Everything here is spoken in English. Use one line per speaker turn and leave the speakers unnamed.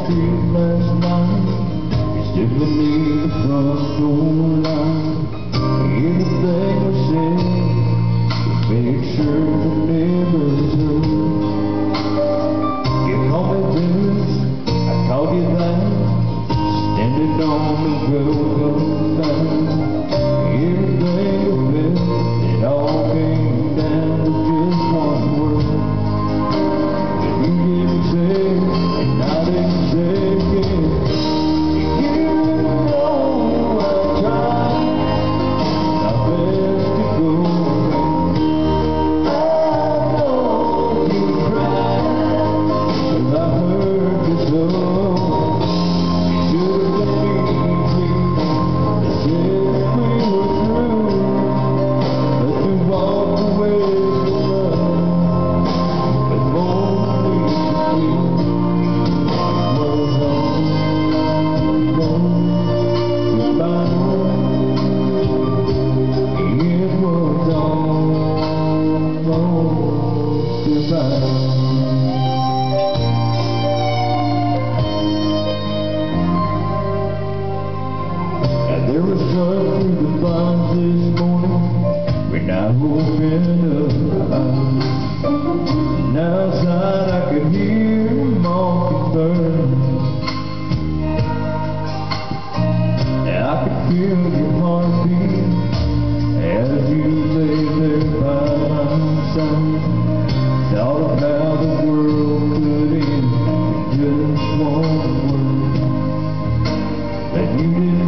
street last night. You stood beneath the front door line. Anything was said, we made sure the neighbors heard. You called me this, I called you that, standing on the welcome mat. Everything was best, it all came down to just one word. You didn't say, and I didn't say again. You know I tried my best to go away. I know you cried, 'cause I heard you so. You should have believed me, they said we were through, but you walked away from love. But more than we was almost goodbye. It was almost goodbye. There was blood through the blinds this morning when I opened up my eyes. And outside I could hear a mockingbird. And I could feel your heartbeat as you lay there by my side. Thought of how the world could end with just one word. That you didn't